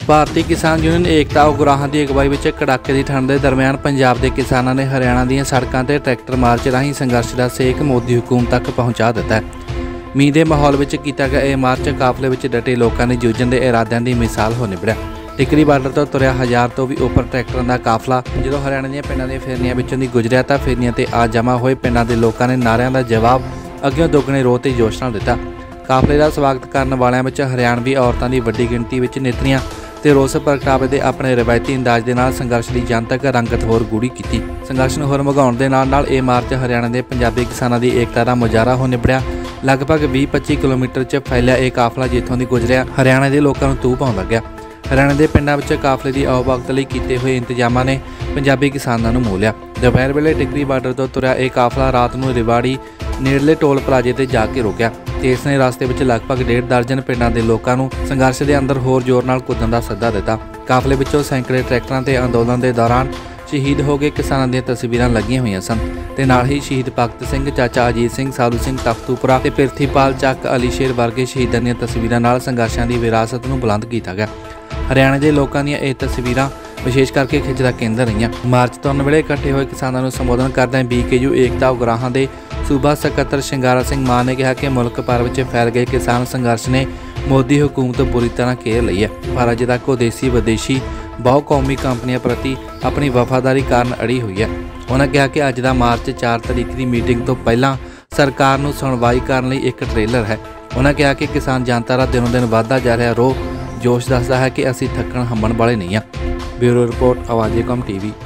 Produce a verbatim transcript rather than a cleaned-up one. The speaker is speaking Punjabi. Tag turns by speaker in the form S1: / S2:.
S1: ਭਾਰਤੀ ਕਿਸਾਨ ਯੂਨੀਅਨ ਏਕਤਾ ਉਗਰਾਹਾਂ ਦੀ ਅਗਵਾਈ ਵਿੱਚ ਕੜਾਕੇ ਦੀ ਠੰਡ ਦੇ ਦਰਮਿਆਨ ਪੰਜਾਬ ਦੇ ਕਿਸਾਨਾਂ ਨੇ ਹਰਿਆਣਾ ਦੀਆਂ ਸੜਕਾਂ ਤੇ ਟਰੈਕਟਰ ਮਾਰਚ ਰਾਹੀਂ ਸੰਘਰਸ਼ ਦਾ ਸੇਕ ਮੋਦੀ ਹਕੂਮਤ ਤੱਕ ਪਹੁੰਚਾ ਦਿੱਤਾ ਹੈ। ਮੀਂਹ ਦੇ ਮਾਹੌਲ ਵਿੱਚ ਕੀਤਾ ਗਿਆ ਇਹ ਮਾਰਚ ਕਾਫਲੇ ਵਿੱਚ ਡਟੇ ਲੋਕਾਂ ਦੇ ਜੂਝਣ ਦੇ ਇਰਾਦਿਆਂ ਦੀ ਮਿਸਾਲ ਹੋ ਨਿਬੜਿਆ। ਟਿਕਰੀ ਬਾਰਡਰ ਤੋਂ ਤੁਰਿਆ ਹਜ਼ਾਰ ਤੋਂ ਵੀ ਉੱਪਰ ਟਰੈਕਟਰਾਂ ਦਾ ਕਾਫਲਾ ਜਦੋਂ ਹਰਿਆਣਾ ਦੀਆਂ ਪਿੰਡਾਂ ਦੀਆਂ ਫੇਰਨੀਆਂ ਵਿੱਚੋਂ ਦੀ ਗੁਜ਼ਰਿਆ ਤਾਂ ਫੇਰਨੀਆਂ ਤੇ ਆ ਜਮ੍ਹਾਂ ਹੋਏ ਪਿੰਡਾਂ ਦੇ ਲੋਕਾਂ ਨੇ ਨਾਰਿਆਂ ਦਾ ਜਵਾਬ ਅੱਗੇ ਦੁੱਗਣੇ ਰੋਹ ਤੇ ਜੋਸ਼ ਨਾਲ ਦਿੱਤਾ। ਕਾਫਲੇ ਦਾ ਸਵਾਗਤ ਕਰਨ ਵਾਲਿਆਂ ਵਿੱਚ ਹਰਿਆਣਵੀ ਔਰਤਾਂ ਦੀ ਵੱਡੀ ਗਿਣਤੀ ਵਿੱਚ ਨੇਤਰੀਆਂ ਤੇ ਰੋਸ ਪ੍ਰਗਟਾਵੇ ਦੇ ਆਪਣੇ ਰਵਾਇਤੀ ਅੰਦਾਜ਼ ਦੇ ਨਾਲ ਸੰਘਰਸ਼ ਦੀ ਜਨਤਕ ਰੰਗਤ ਹੋਰ ਗੂੜੀ ਕੀਤੀ। ਸੰਘਰਸ਼ ਨੂੰ ਹੋਰ ਮਗਾਉਣ ਦੇ ਨਾਲ ਨਾਲ ਇਹ ਮਾਰਚ ਹਰਿਆਣਾ ਦੇ ਪੰਜਾਬੀ ਕਿਸਾਨਾਂ ਦੀ ਏਕਤਾ ਦਾ ਮੁਜ਼ਾਹਰਾ ਹੋ ਨਿਬੜਿਆ। ਲਗਭਗ ਵੀਹ ਪੱਚੀ ਕਿਲੋਮੀਟਰ 'ਚ ਫੈਲਿਆ ਇਹ ਕਾਫਲਾ ਜਿੱਥੋਂ ਦੀ ਗੁਜ਼ਰਿਆ ਹਰਿਆਣਾ ਦੇ ਲੋਕਾਂ ਨੂੰ ਤੂਹ ਪਾਉਣ ਲੱਗਿਆ। ਹਰਿਆਣਾ ਦੇ ਪਿੰਡਾਂ ਵਿੱਚ ਕਾਫਲੇ ਦੀ ਆਵਾਜਾਈ ਲਈ ਕੀਤੇ ਹੋਏ ਇੰਤਜ਼ਾਮਾਂ ਨੇ ਪੰਜਾਬੀ ਕਿਸਾਨਾਂ ਨੂੰ ਮੋਹ ਲਿਆ। ਦੁਪਹਿਰ ਵੇਲੇ ਟਿਕਰੀ ਬਾਰਡਰ ਤੋਂ ਤੁਰਿਆ ਇਹ ਕਾਫਲਾ ਰਾਤ ਨੂੰ ਰਿਵਾੜੀ ਨੇੜਲੇ ਟੋਲ ਪਲਾਜ਼ੇ ਤੇ ਜਾ ਕੇ ਰੁਕਿਆ ਤੇ ਇਸ ਨੇ ਰਸਤੇ ਵਿੱਚ ਲਗਭਗ ਡੇਢ ਦਰਜਨ ਪਿੰਡਾਂ ਦੇ ਲੋਕਾਂ ਨੂੰ ਸੰਘਰਸ਼ ਦੇ ਅੰਦਰ ਹੋਰ ਜ਼ੋਰ ਨਾਲ ਕੁੱਦਣ ਦਾ ਸੱਦਾ ਦਿੱਤਾ। ਕਾਫਲੇ ਵਿੱਚੋਂ ਸੈਂਕੜੇ ਟਰੈਕਟਰਾਂ ਤੇ ਅੰਦੋਲਨ ਦੇ ਦੌਰਾਨ ਸ਼ਹੀਦ ਹੋ ਗਏ ਕਿਸਾਨਾਂ ਦੀਆਂ ਤਸਵੀਰਾਂ ਲੱਗੀਆਂ ਹੋਈਆਂ ਸਨ ਤੇ ਨਾਲ ਹੀ ਸ਼ਹੀਦ ਭਗਤ ਸਿੰਘ, ਚਾਚਾ ਅਜੀਤ ਸਿੰਘ, ਸਾਧੂ ਸਿੰਘ ਤਖਤੂਪੁਰਾ ਤੇ ਪਿਰਥੀਪਾਲ ਚੱਕ, ਅਲੀ ਸ਼ੇਰ ਵਰਗੇ ਸ਼ਹੀਦਾਂ ਦੀਆਂ ਤਸਵੀਰਾਂ ਨਾਲ ਸੰਘਰਸ਼ਾਂ ਦੀ ਵਿਰਾਸਤ ਨੂੰ ਬੁਲੰਦ ਕੀਤਾ ਗਿਆ। ਹਰਿਆਣਾ ਦੇ ਲੋਕਾਂ ਦੀਆਂ ਇਹ ਤਸਵੀਰਾਂ ਵਿਸ਼ੇਸ਼ ਕਰਕੇ ਖਿੱਚ ਦਾ ਕੇਂਦਰ ਰਹੀਆਂ। ਮਾਰਚ ਤੁਰਨ ਵੇਲੇ ਇਕੱਠੇ ਹੋਏ ਕਿਸਾਨਾਂ ਨੂੰ ਸੰਬੋਧਨ ਕਰਦਿਆਂ B K U Ekta Ugrahan ਦੇ ਸੂਬਾ ਸਕੱਤਰ ਸ਼ਿੰਗਾਰਾ ਸਿੰਘ ਮਾਨ ਨੇ ਕਿਹਾ ਕਿ ਮੁਲਕ ਭਰ ਵਿੱਚ ਫੈਲ ਗਏ ਕਿਸਾਨ ਸੰਘਰਸ਼ ਨੇ ਮੋਦੀ ਹਕੂਮਤ ਬੁਰੀ ਤਰ੍ਹਾਂ ਘੇਰ ਲਈ ਹੈ, ਪਰ ਅਜੇ ਤੱਕ ਉਹ ਦੇਸੀ ਵਿਦੇਸ਼ੀ ਬਹੁ ਕੌਮੀ ਕੰਪਨੀਆਂ ਪ੍ਰਤੀ ਆਪਣੀ ਵਫਾਦਾਰੀ ਕਾਰਨ ਅੜੀ ਹੋਈ ਹੈ। ਉਹਨਾਂ ਕਿਹਾ ਕਿ ਅੱਜ ਦਾ ਮਾਰਚ ਚਾਰ ਤਰੀਕ ਦੀ ਮੀਟਿੰਗ ਤੋਂ ਪਹਿਲਾਂ ਸਰਕਾਰ ਨੂੰ ਸੁਣਵਾਈ ਕਰਨ ਲਈ ਇੱਕ ਟ੍ਰੇਲਰ ਹੈ। ਉਹਨਾਂ ਕਿਹਾ ਕਿ ਕਿਸਾਨ ਜਨਤਾ ਦਾ ਦਿਨੋਂ ਦਿਨ ਵੱਧਦਾ ਜਾ ਰਿਹਾ ਰੋਹ ਜੋਸ਼ ਦੱਸਦਾ ਹੈ ਕਿ ਅਸੀਂ ਥੱਕਣ ਹੰਬਣ ਵਾਲੇ ਨਹੀਂ ਹਾਂ। ਬਿਊਰੋ ਰਿਪੋਰਟ, ਆਵਾਜ਼ੇ ਕੌਮ ਟੀਵੀ।